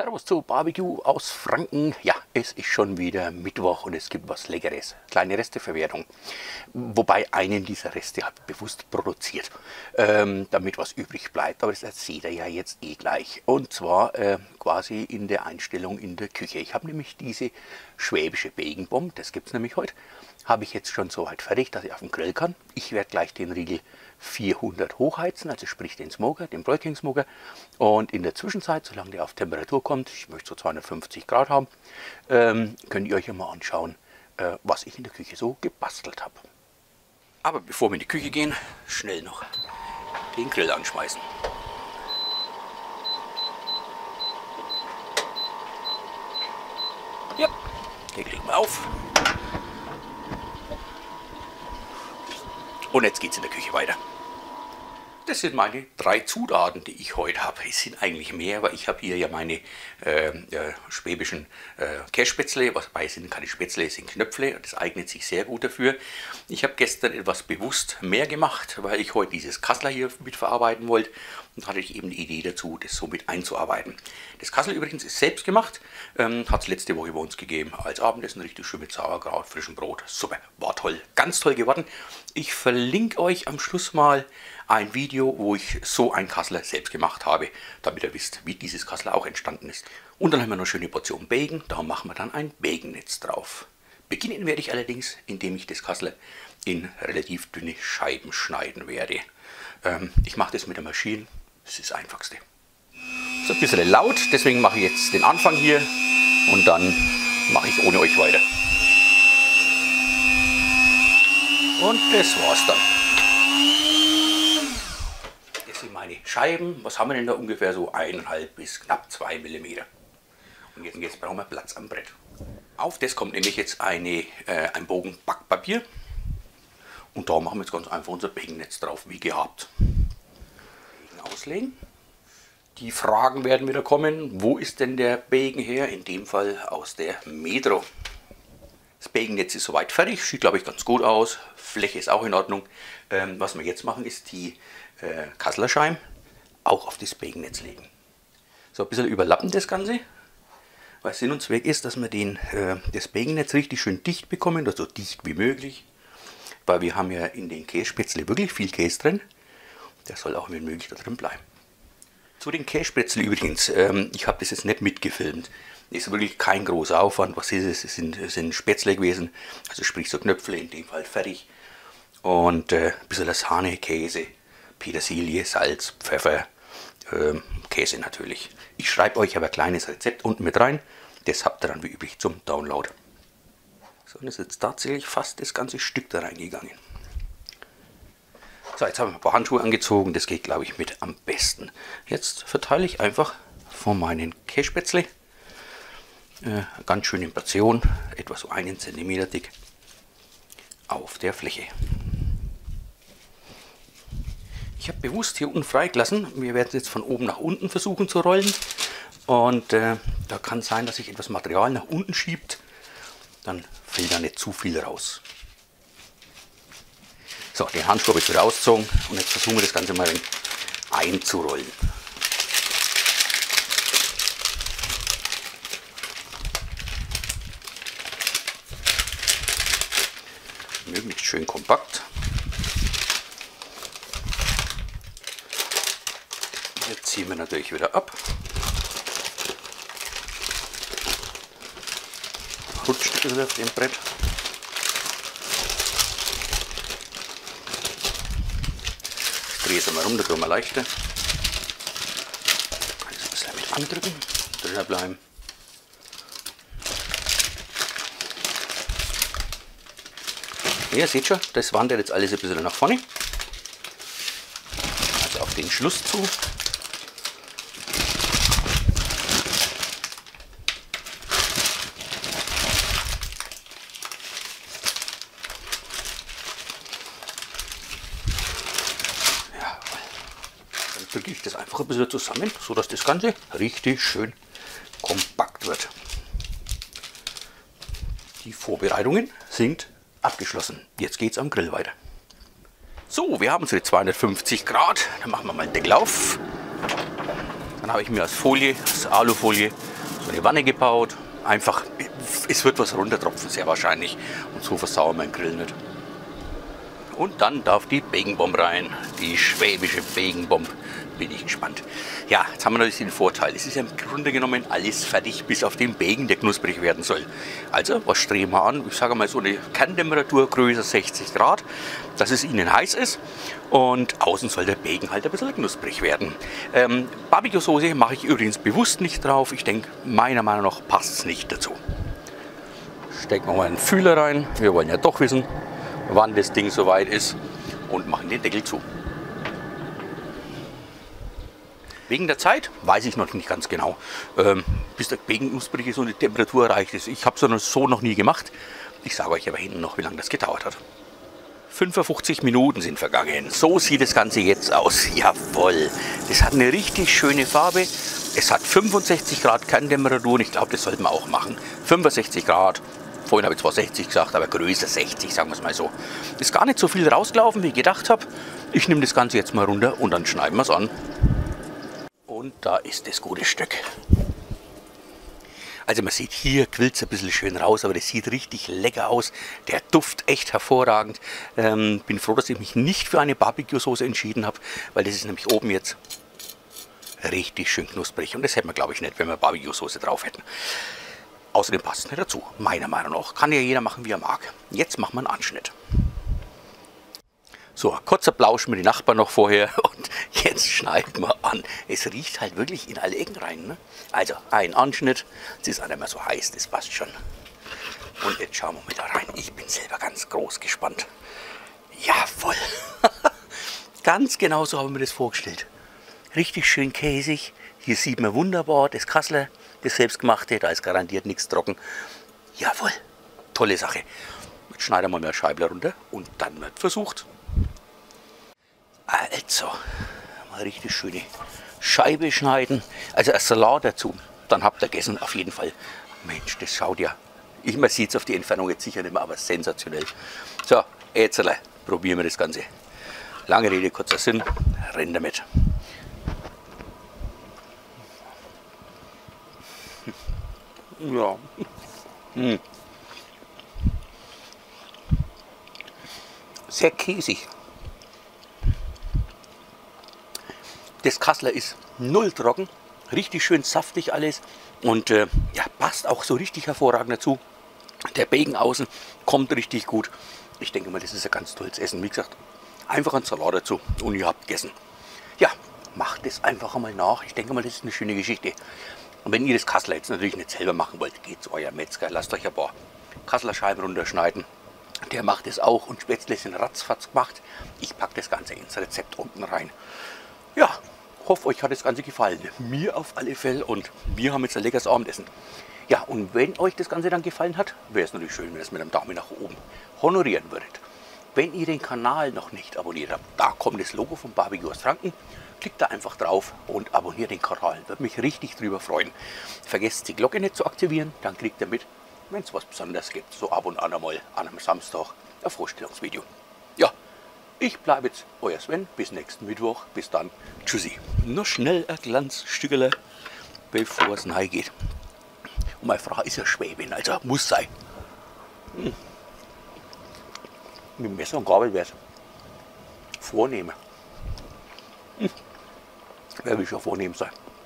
Servus zu Barbecue aus Franken. Ja, es ist schon wieder Mittwoch und es gibt was Leckeres. Kleine Resteverwertung. Wobei einen dieser Reste habe ich bewusst produziert, damit was übrig bleibt. Aber das seht ihr ja jetzt eh gleich. Und zwar quasi in der Einstellung in der Küche. Ich habe nämlich diese schwäbische Bacon Bomb, das gibt es nämlich heute, habe ich jetzt schon so weit fertig, dass ich auf den Grill kann. Ich werde gleich den Riegel 400 hochheizen, also sprich den Smoker, den Broilking Smoker. Und in der Zwischenzeit, solange der auf Temperatur kommt, ich möchte so 250 Grad haben, könnt ihr euch ja mal anschauen, was ich in der Küche so gebastelt habe. Aber bevor wir in die Küche gehen, schnell noch den Grill anschmeißen. Ja, den legen wir auf. Und jetzt geht es in der Küche weiter. Das sind meine 3 Zutaten, die ich heute habe. Es sind eigentlich mehr, aber ich habe hier ja meine schwäbischen Kässpätzle. Wobei es sind keine Spätzle, es sind Knöpfle. Das eignet sich sehr gut dafür. Ich habe gestern etwas bewusst mehr gemacht, weil ich heute dieses Kassler hier mitverarbeiten wollte. Und hatte ich eben die Idee dazu, das so mit einzuarbeiten. Das Kassel übrigens ist selbst gemacht. Hat es letzte Woche bei uns gegeben. Als Abendessen richtig schön mit Sauerkraut, frischem Brot. Super, war toll. Ganz toll geworden. Ich verlinke euch am Schluss mal ein Video, wo ich so ein Kassler selbst gemacht habe, damit ihr wisst, wie dieses Kassler auch entstanden ist. Und dann haben wir noch eine schöne Portion Bacon, da machen wir dann ein Baconnetz drauf. Beginnen werde ich allerdings, indem ich das Kassler in relativ dünne Scheiben schneiden werde. Ich mache das mit der Maschine, das ist das Einfachste. So ein bisschen laut, deswegen mache ich jetzt den Anfang hier und dann mache ich ohne euch weiter. Und das war's dann. Meine Scheiben, was haben wir denn da ungefähr so 1,5 bis knapp 2 mm. Und jetzt brauchen wir Platz am Brett. Auf das kommt nämlich jetzt ein Bogen Backpapier und da machen wir jetzt ganz einfach unser Baconnetz drauf, wie gehabt. Bacon auslegen. Die Fragen werden wieder kommen, wo ist denn der Bacon her? In dem Fall aus der Metro. Das Baconnetz ist soweit fertig, sieht glaube ich ganz gut aus, Fläche ist auch in Ordnung. Was wir jetzt machen ist die Kasslerscheiben auch auf das Baconnetz legen. So ein bisschen überlappen das Ganze, weil Sinn und Zweck ist, dass wir das Baconnetz richtig schön dicht bekommen, also so dicht wie möglich, weil wir haben ja in den Kässpätzle wirklich viel Käse drin, der soll auch wenn möglich da drin bleiben. Zu den Kässpätzle übrigens, ich habe das jetzt nicht mitgefilmt, ist wirklich kein großer Aufwand, was ist es, es sind Spätzle gewesen, also sprich so Knöpfle, in dem Fall fertig und ein bisschen Sahne, Käse, Petersilie, Salz, Pfeffer, Käse natürlich. Ich schreibe euch aber ein kleines Rezept unten mit rein. Das habt ihr dann wie üblich zum Download. So, und ist jetzt tatsächlich fast das ganze Stück da reingegangen. So, jetzt haben wir ein paar Handschuhe angezogen. Das geht, glaube ich, mit am besten. Jetzt verteile ich einfach von meinen Kässpätzle ganz schön in Portion, etwa so 1 cm dick, auf der Fläche. Ich habe bewusst hier unten freigelassen. Wir werden es jetzt von oben nach unten versuchen zu rollen. Und da kann sein, dass sich etwas Material nach unten schiebt. Dann fällt da nicht zu viel raus. So, den Handschuh habe ich wieder ausgezogen. Und jetzt versuchen wir das Ganze mal einzurollen. Möglichst schön kompakt. Jetzt ziehen wir natürlich wieder ab. Rutscht ein bisschen auf dem Brett. Ich drehe es mal rum, da können wir leichter. Kann ich es ein bisschen mit andrücken, drinnen bleiben. Ihr seht schon, das wandert jetzt alles ein bisschen nach vorne. Also auf den Schluss zu. Drücke ich das einfach ein bisschen zusammen, so dass das Ganze richtig schön kompakt wird. Die Vorbereitungen sind abgeschlossen. Jetzt geht es am Grill weiter. So, wir haben es jetzt 250 Grad. Dann machen wir mal den Deckel auf. Dann habe ich mir als Folie, als Alufolie, so eine Wanne gebaut. Einfach, es wird was runtertropfen, sehr wahrscheinlich. Und so versauern wir den Grill nicht. Und dann darf die Bacon Bomb rein. Die schwäbische Bacon Bomb. Bin ich gespannt. Ja, jetzt haben wir natürlich den Vorteil. Es ist ja im Grunde genommen alles fertig, bis auf den Bacon, der knusprig werden soll. Also, was streben wir an? Ich sage mal so eine Kerntemperatur größer 60 Grad, dass es innen heiß ist. Und außen soll der Bacon halt ein bisschen knusprig werden. Barbecue-Soße mache ich übrigens bewusst nicht drauf. Ich denke, meiner Meinung nach passt es nicht dazu. Stecken wir mal einen Fühler rein. Wir wollen ja doch wissen, wann das Ding soweit ist. Und machen den Deckel zu. Wegen der Zeit weiß ich noch nicht ganz genau, bis der Bacon knusprig ist und die Temperatur erreicht ist. Ich habe es so noch nie gemacht. Ich sage euch aber hinten noch, wie lange das gedauert hat. 55 Minuten sind vergangen. So sieht das Ganze jetzt aus. Jawohl. Das hat eine richtig schöne Farbe. Es hat 65 Grad Kerntemperatur und ich glaube, das sollten wir auch machen. 65 Grad. Vorhin habe ich zwar 60 gesagt, aber größer 60, sagen wir es mal so. Ist gar nicht so viel rausgelaufen, wie ich gedacht habe. Ich nehme das Ganze jetzt mal runter und dann schneiden wir es an. Und da ist das gute Stück. Also man sieht, hier quillt es ein bisschen schön raus, aber das sieht richtig lecker aus. Der Duft echt hervorragend. Bin froh, dass ich mich nicht für eine Barbecue-Soße entschieden habe, weil das ist nämlich oben jetzt richtig schön knusprig. Und das hätten wir, glaube ich, nicht, wenn wir Barbecue-Soße drauf hätten. Außerdem passt es nicht dazu, meiner Meinung nach. Kann ja jeder machen, wie er mag. Jetzt machen wir einen Anschnitt. So, kurzer Plausch mit den Nachbarn noch vorher und jetzt schneiden wir an. Es riecht halt wirklich in alle Ecken rein. Ne? Also ein Anschnitt, es ist auch nicht mehr so heiß, das passt schon. Und jetzt schauen wir mal da rein. Ich bin selber ganz groß gespannt. Jawohl, ganz genau so haben wir das vorgestellt. Richtig schön käsig. Hier sieht man wunderbar das Kassler, das selbstgemachte, da ist garantiert nichts trocken. Jawohl, tolle Sache. Jetzt schneiden wir mal eine Scheibe runter und dann wird versucht. Also, mal richtig schöne Scheibe schneiden. Also ein Salat dazu, dann habt ihr gegessen auf jeden Fall. Mensch, das schaut ja, man sieht es auf die Entfernung jetzt sicher nicht mehr, aber sensationell. So, jetzt probieren wir das Ganze. Lange Rede, kurzer Sinn, rennen damit. Ja. Sehr käsig. Das Kassler ist null trocken, richtig schön saftig alles und ja, passt auch so richtig hervorragend dazu. Der Bacon außen kommt richtig gut. Ich denke mal, das ist ein ganz tolles Essen. Wie gesagt, einfach ein Salat dazu und ihr habt gegessen. Ja, macht es einfach einmal nach. Ich denke mal, das ist eine schöne Geschichte. Und wenn ihr das Kassler jetzt natürlich nicht selber machen wollt, geht zu eurem Metzger, lasst euch ein paar Kasslerscheiben runterschneiden. Der macht es auch und Spätzle sind ratzfatz gemacht. Ich packe das Ganze ins Rezept unten rein. Ja, hoffe, euch hat das Ganze gefallen. Mir auf alle Fälle und wir haben jetzt ein leckeres Abendessen. Ja, und wenn euch das Ganze dann gefallen hat, wäre es natürlich schön, wenn ihr es mit einem Daumen nach oben honorieren würdet. Wenn ihr den Kanal noch nicht abonniert habt, da kommt das Logo von Barbecue aus Franken. Klickt da einfach drauf und abonniert den Kanal. Würde mich richtig drüber freuen. Vergesst die Glocke nicht zu aktivieren, dann kriegt ihr mit, wenn es was Besonderes gibt. So ab und an einmal an einem Samstag ein Vorstellungsvideo. Ja, ich bleibe jetzt euer Sven. Bis nächsten Mittwoch. Bis dann. Tschüssi. Noch schnell ein Glanzstückele, bevor es nahe geht. Und meine Frau ist ja Schwäbin, also muss sein. Mit Messer und Gabel wäre es vornehmen. Wer will schon vornehm sein?